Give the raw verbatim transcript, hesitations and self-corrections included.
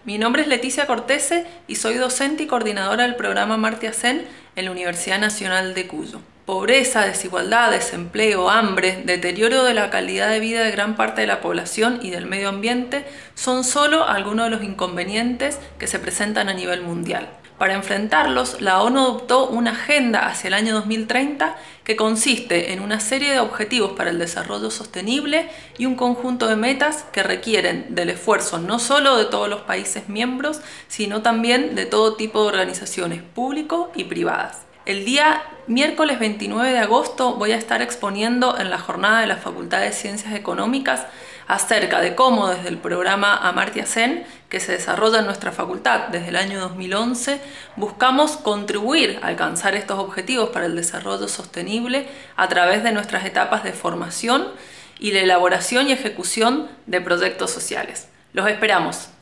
Mi nombre es Leticia Cortese y soy docente y coordinadora del programa Amartya Sen en la Universidad Nacional de Cuyo. Pobreza, desigualdad, desempleo, hambre, deterioro de la calidad de vida de gran parte de la población y del medio ambiente son solo algunos de los inconvenientes que se presentan a nivel mundial. Para enfrentarlos, la ONU adoptó una agenda hacia el año dos mil treinta que consiste en una serie de objetivos para el desarrollo sostenible y un conjunto de metas que requieren del esfuerzo no solo de todos los países miembros, sino también de todo tipo de organizaciones públicas y privadas. El día miércoles veintinueve de agosto voy a estar exponiendo en la jornada de la Facultad de Ciencias Económicas acerca de cómo desde el programa Amartya Sen, que se desarrolla en nuestra facultad desde el año dos mil once, buscamos contribuir a alcanzar estos objetivos para el desarrollo sostenible a través de nuestras etapas de formación y la elaboración y ejecución de proyectos sociales. Los esperamos.